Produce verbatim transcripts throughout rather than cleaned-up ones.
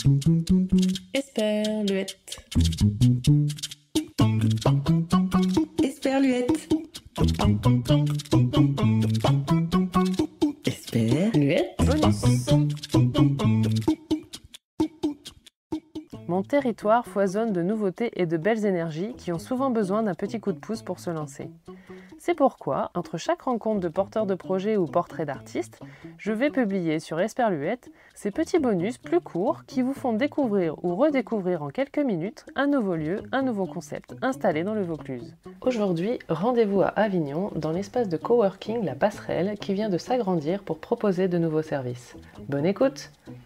Esperluette. Esperluette. Esperluette. Mon territoire foisonne de nouveautés et de belles énergies qui ont souvent besoin d'un petit coup de pouce pour se lancer. C'est pourquoi, entre chaque rencontre de porteurs de projets ou portraits d'artistes, je vais publier sur Esperluette ces petits bonus plus courts qui vous font découvrir ou redécouvrir en quelques minutes un nouveau lieu, un nouveau concept installé dans le Vaucluse. Aujourd'hui, rendez-vous à Avignon dans l'espace de coworking La Passerelle qui vient de s'agrandir pour proposer de nouveaux services. Bonne écoute!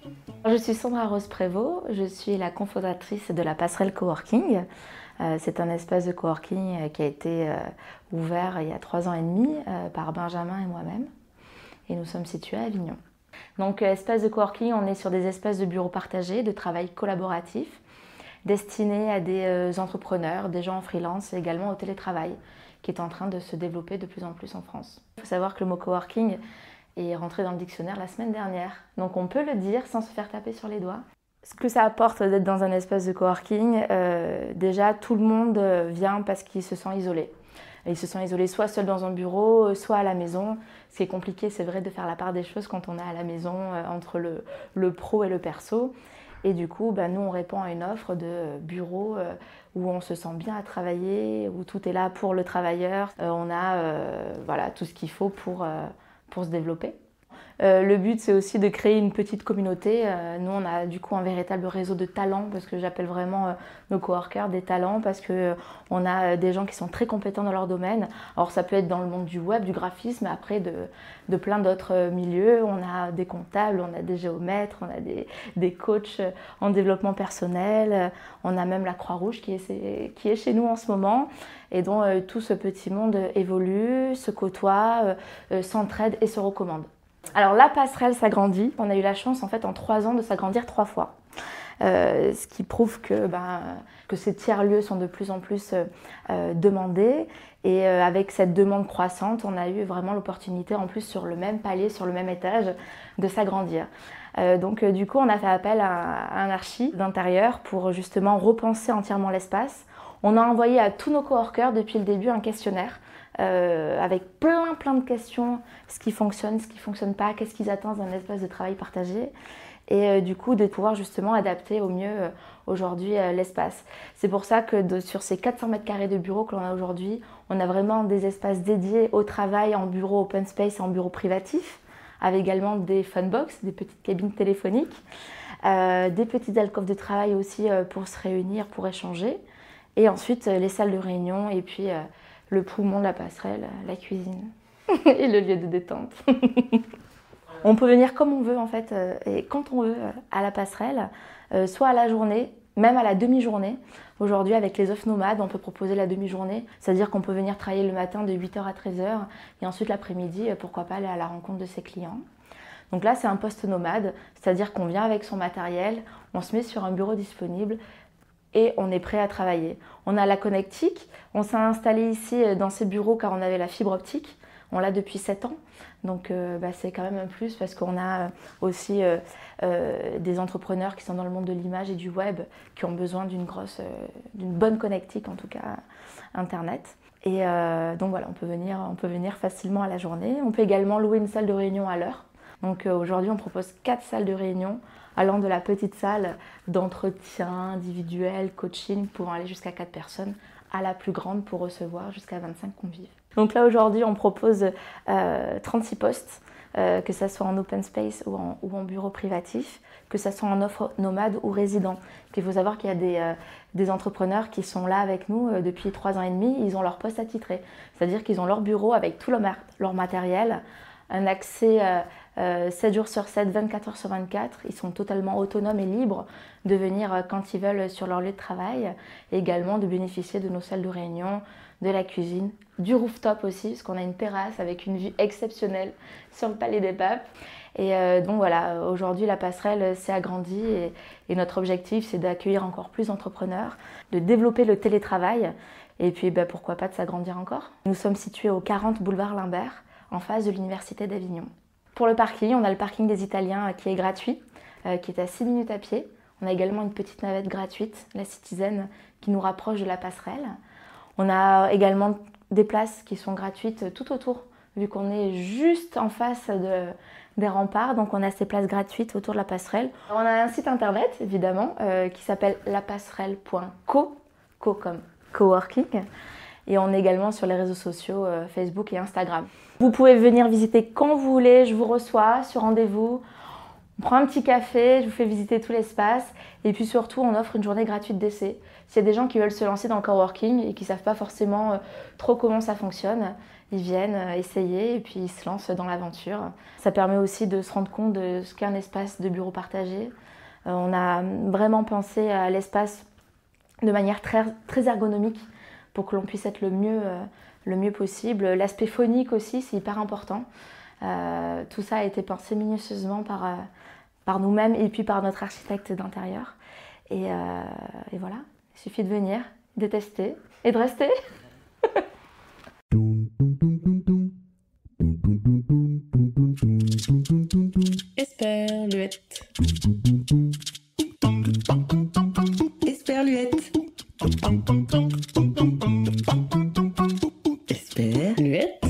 Je suis Sandra Rose Prévost, je suis la cofondatrice de La Passerelle Coworking. Euh, c'est un espace de coworking qui a été euh, ouvert il y a trois ans et demi euh, par Benjamin et moi-même. Et nous sommes situés à Avignon. Donc, euh, espace de coworking, on est sur des espaces de bureaux partagés, de travail collaboratif, destinés à des euh, entrepreneurs, des gens en freelance et également au télétravail, qui est en train de se développer de plus en plus en France. Il faut savoir que le mot coworking est rentré dans le dictionnaire la semaine dernière. Donc on peut le dire sans se faire taper sur les doigts. Ce que ça apporte d'être dans un espace de coworking, euh, déjà tout le monde vient parce qu'il se sent isolé. Ils se sont isolés soit seuls dans un bureau, soit à la maison. Ce qui est compliqué, c'est vrai, de faire la part des choses quand on est à la maison, euh, entre le, le pro et le perso. Et du coup, ben, nous, on répond à une offre de bureau euh, où on se sent bien à travailler, où tout est là pour le travailleur. Euh, on a euh, voilà, tout ce qu'il faut pour... Euh, pour se développer. Euh, le but, c'est aussi de créer une petite communauté. Euh, nous, on a du coup un véritable réseau de talents, parce que j'appelle vraiment euh, nos coworkers des talents, parce qu'on euh, a euh, des gens qui sont très compétents dans leur domaine. Alors ça peut être dans le monde du web, du graphisme, après de, de plein d'autres euh, milieux. On a des comptables, on a des géomètres, on a des, des coachs en développement personnel. On a même la Croix-Rouge qui est, qui est chez nous en ce moment, et dont euh, tout ce petit monde évolue, se côtoie, euh, euh, s'entraide et se recommande. Alors la passerelle s'agrandit. On a eu la chance en fait en trois ans de s'agrandir trois fois. Euh, ce qui prouve que, ben, que ces tiers-lieux sont de plus en plus euh, demandés. Et euh, avec cette demande croissante, on a eu vraiment l'opportunité en plus sur le même palier, sur le même étage, de s'agrandir. Euh, donc euh, du coup, on a fait appel à, à un archi d'intérieur pour justement repenser entièrement l'espace. On a envoyé à tous nos coworkers depuis le début un questionnaire euh, avec plein plein de questions, ce qui fonctionne, ce qui ne fonctionne pas, qu'est-ce qu'ils attendent d'un espace de travail partagé, et euh, du coup de pouvoir justement adapter au mieux euh, aujourd'hui euh, l'espace. C'est pour ça que de, sur ces quatre cents mètres carrés de bureaux que l'on a aujourd'hui, on a vraiment des espaces dédiés au travail en bureau open space et en bureau privatif, avec également des funbox, des petites cabines téléphoniques, euh, des petites alcôves de travail aussi euh, pour se réunir, pour échanger. Et ensuite, les salles de réunion et puis euh, le poumon de la passerelle, la cuisine et le lieu de détente. On peut venir comme on veut en fait, euh, et quand on veut à la passerelle, euh, soit à la journée, même à la demi-journée. Aujourd'hui, avec les offres nomades, on peut proposer la demi-journée, c'est-à-dire qu'on peut venir travailler le matin de huit heures à treize heures et ensuite l'après-midi, pourquoi pas aller à la rencontre de ses clients. Donc là, c'est un poste nomade, c'est-à-dire qu'on vient avec son matériel, on se met sur un bureau disponible, et on est prêt à travailler. On a la connectique, on s'est installé ici dans ces bureaux car on avait la fibre optique, on l'a depuis sept ans, donc euh, bah, c'est quand même un plus parce qu'on a aussi euh, euh, des entrepreneurs qui sont dans le monde de l'image et du web qui ont besoin d'une grosse, euh, d'une bonne connectique, en tout cas internet. Et euh, donc voilà, on peut, venir, on peut venir facilement à la journée. On peut également louer une salle de réunion à l'heure. Donc euh, aujourd'hui, on propose quatre salles de réunion, allant de la petite salle d'entretien individuel, coaching, pouvant aller jusqu'à quatre personnes, à la plus grande pour recevoir jusqu'à vingt-cinq convives. Donc là aujourd'hui on propose euh, trente-six postes, euh, que ce soit en open space ou en, ou en bureau privatif, que ce soit en offre nomade ou résident. Il faut savoir qu'il y a des, euh, des entrepreneurs qui sont là avec nous euh, depuis trois ans et demi, ils ont leur poste attitré, c'est-à-dire qu'ils ont leur bureau avec tout leur, leur matériel, un accès euh, euh, sept jours sur sept, vingt-quatre heures sur vingt-quatre. Ils sont totalement autonomes et libres de venir euh, quand ils veulent sur leur lieu de travail, et également de bénéficier de nos salles de réunion, de la cuisine, du rooftop aussi, parce qu'on a une terrasse avec une vue exceptionnelle sur le Palais des Papes. Et euh, donc voilà, aujourd'hui la passerelle s'est agrandie et, et notre objectif c'est d'accueillir encore plus d'entrepreneurs, de développer le télétravail et puis bah, pourquoi pas de s'agrandir encore. Nous sommes situés au quarante boulevard Limbert, en face de l'Université d'Avignon. Pour le parking, on a le parking des Italiens qui est gratuit, euh, qui est à six minutes à pied. On a également une petite navette gratuite, la Citizen, qui nous rapproche de la passerelle. On a également des places qui sont gratuites tout autour, vu qu'on est juste en face de, des remparts. Donc on a ces places gratuites autour de la passerelle. On a un site internet, évidemment, euh, qui s'appelle la passerelle point co, co comme coworking. Et on est également sur les réseaux sociaux, euh, Facebook et Instagram. Vous pouvez venir visiter quand vous voulez, je vous reçois sur rendez-vous. On prend un petit café, je vous fais visiter tout l'espace. Et puis surtout, on offre une journée gratuite d'essai. S'il y a des gens qui veulent se lancer dans le coworking et qui ne savent pas forcément euh, trop comment ça fonctionne, ils viennent euh, essayer et puis ils se lancent dans l'aventure. Ça permet aussi de se rendre compte de ce qu'est un espace de bureau partagé. Euh, on a vraiment pensé à l'espace de manière très, très ergonomique, pour que l'on puisse être le mieux, euh, le mieux possible. L'aspect phonique aussi, c'est hyper important. Euh, tout ça a été pensé minutieusement par, euh, par nous-mêmes et puis par notre architecte d'intérieur. Et, euh, et voilà, il suffit de venir, de tester et de rester. Esperluette. Esperluette. Esperluette.